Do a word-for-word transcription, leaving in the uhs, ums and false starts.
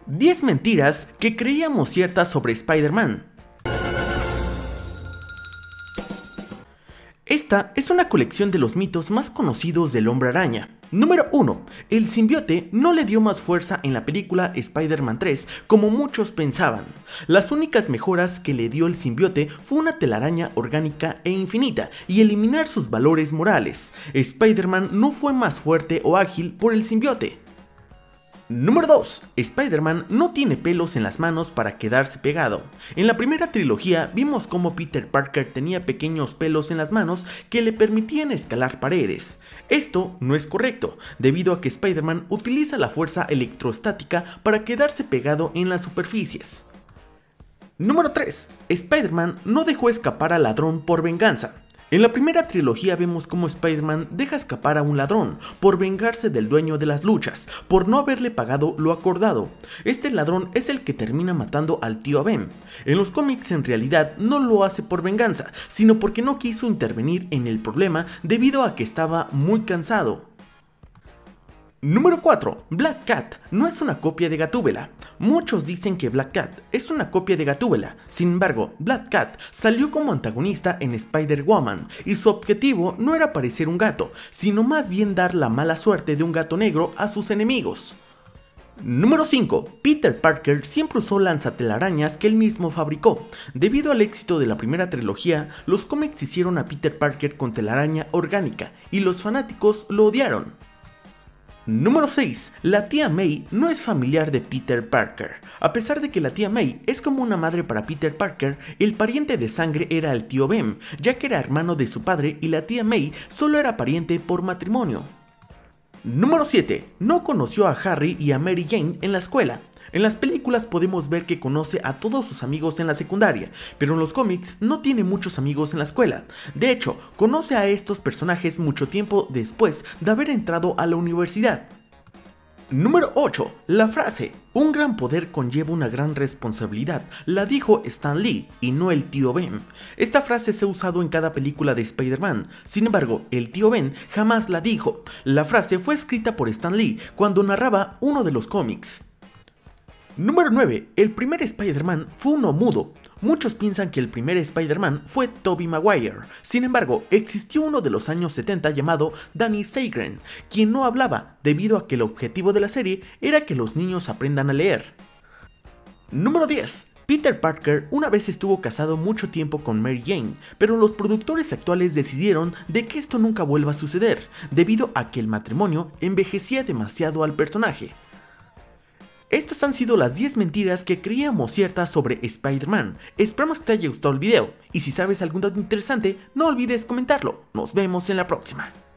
diez mentiras que creíamos ciertas sobre Spider-Man. Esta es una colección de los mitos más conocidos del Hombre Araña. Número uno. El simbionte no le dio más fuerza en la película Spider-Man tres como muchos pensaban. Las únicas mejoras que le dio el simbionte fue una telaraña orgánica e infinita y eliminar sus valores morales. Spider-Man no fue más fuerte o ágil por el simbionte. Número dos. Spider-Man no tiene pelos en las manos para quedarse pegado. En la primera trilogía vimos cómo Peter Parker tenía pequeños pelos en las manos que le permitían escalar paredes. Esto no es correcto, debido a que Spider-Man utiliza la fuerza electrostática para quedarse pegado en las superficies. Número tres. Spider-Man no dejó escapar al ladrón por venganza. En la primera trilogía vemos cómo Spider-Man deja escapar a un ladrón por vengarse del dueño de las luchas, por no haberle pagado lo acordado. Este ladrón es el que termina matando al tío Ben. En los cómics en realidad no lo hace por venganza, sino porque no quiso intervenir en el problema debido a que estaba muy cansado. Número cuatro. Black Cat no es una copia de Gatúbela. Muchos dicen que Black Cat es una copia de Gatúbela. Sin embargo, Black Cat salió como antagonista en Spider-Woman y su objetivo no era parecer un gato, sino más bien dar la mala suerte de un gato negro a sus enemigos. Número cinco. Peter Parker siempre usó lanzatelarañas que él mismo fabricó. Debido al éxito de la primera trilogía, los cómics hicieron a Peter Parker con telaraña orgánica y los fanáticos lo odiaron. Número seis. La tía May no es familiar de Peter Parker. A pesar de que la tía May es como una madre para Peter Parker, el pariente de sangre era el tío Ben, ya que era hermano de su padre y la tía May solo era pariente por matrimonio. Número siete. No conoció a Harry y a Mary Jane en la escuela. En las películas podemos ver que conoce a todos sus amigos en la secundaria, pero en los cómics no tiene muchos amigos en la escuela. De hecho, conoce a estos personajes mucho tiempo después de haber entrado a la universidad. Número ocho. La frase "un gran poder conlleva una gran responsabilidad" la dijo Stan Lee y no el tío Ben. Esta frase se ha usado en cada película de Spider-Man, sin embargo, el tío Ben jamás la dijo. La frase fue escrita por Stan Lee cuando narraba uno de los cómics. Número nueve. El primer Spider-Man fue uno mudo. Muchos piensan que el primer Spider-Man fue Tobey Maguire. Sin embargo, existió uno de los años setenta llamado Danny Seigren, quien no hablaba, debido a que el objetivo de la serie era que los niños aprendan a leer. Número diez. Peter Parker una vez estuvo casado mucho tiempo con Mary Jane, pero los productores actuales decidieron de que esto nunca vuelva a suceder, debido a que el matrimonio envejecía demasiado al personaje. Estas han sido las diez mentiras que creíamos ciertas sobre Spider-Man. Esperamos que te haya gustado el video, y si sabes algún dato interesante, no olvides comentarlo. Nos vemos en la próxima.